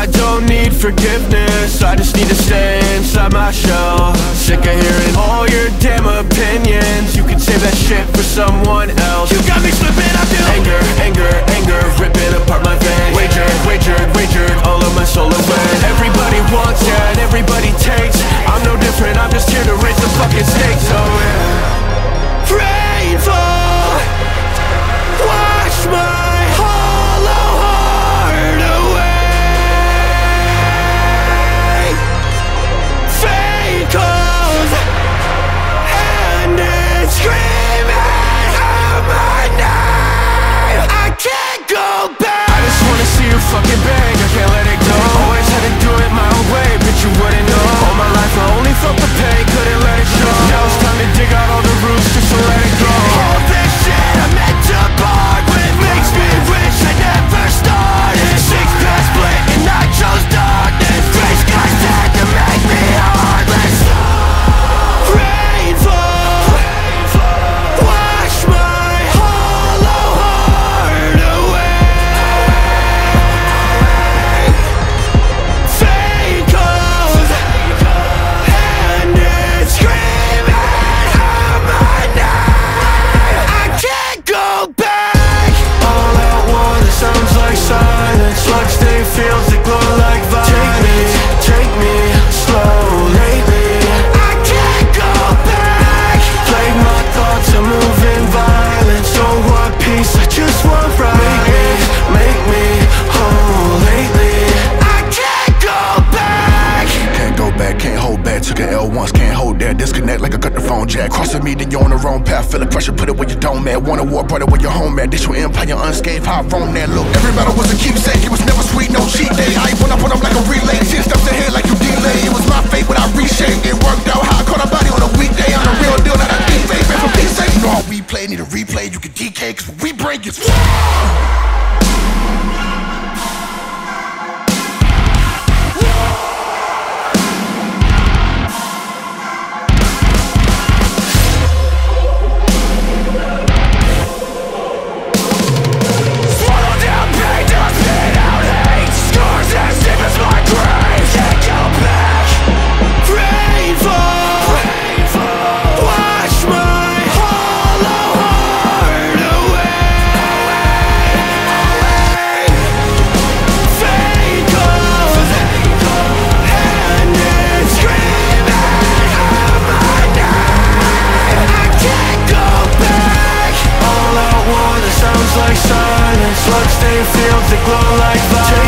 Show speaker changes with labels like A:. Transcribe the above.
A: don't need forgiveness, I just need to stay inside my shell. Sick of hearing all your damn opinions, you can save that shit for someone else. You got me slipping, I feel anger, anger, anger, ripping apart my veins. Wagered, wagered, wagered, all of my soul away. Everybody wants, yeah, and everybody takes. I'm no different, I'm just here to raise the fucking stakes, oh yeah. Rainfall, wash my hollow heart away. Fate calls, and it's screaming out my name. I can't go back. I just wanna see you fucking bang, I can't let it go. Always had to do it my own way, but you wouldn't know. All my life I only felt the pain, couldn't let it show. Now it's time to dig out all the roots just to let it go. All this shit I meant to part with makes me wish I never started. 6 past split and I chose darkness. Grace got sad to make me heartless. Rainfall, wash my hollow heart away. Fate calls, and it's screaming out my name. I can't go back. All at once, it sounds like silence. Bloodstained fields that glow like violence. Take me slow lately. I can't go back. Plague my thoughts, I'm moving violence. Don't want peace, I just want right. Make me whole lately. I can't go back.
B: Can't go back, can't hold back. Took an L once, can't hold that. Disconnect like I cut the phone jack. Crossing me, then you're on the wrong path. Feel the pressure, put it where you don't, man. Want a war, brought it where your home at. This your empire unscathed, how I roam that. Look, every battle was a keepsake. It was never sweet, no cheat day. I ain't put up like a relay. 10 steps ahead like you delay. It was my fate, but I reshaped. It worked out how I caught a body on a weekday. I'm the real deal, not a deep fake. Man, for peace sake, you know how we play, need a replay. You can DK, cause when we break it.
A: Swallow down pain till I spit out hate. Scars as deep as my grave. Can't go back. Rainfall, wash my hollow heart away. Fate calls, and it's screaming out my name. I can't go back. All at once, it sounds like silence. Bloodstained fields that glow like violence.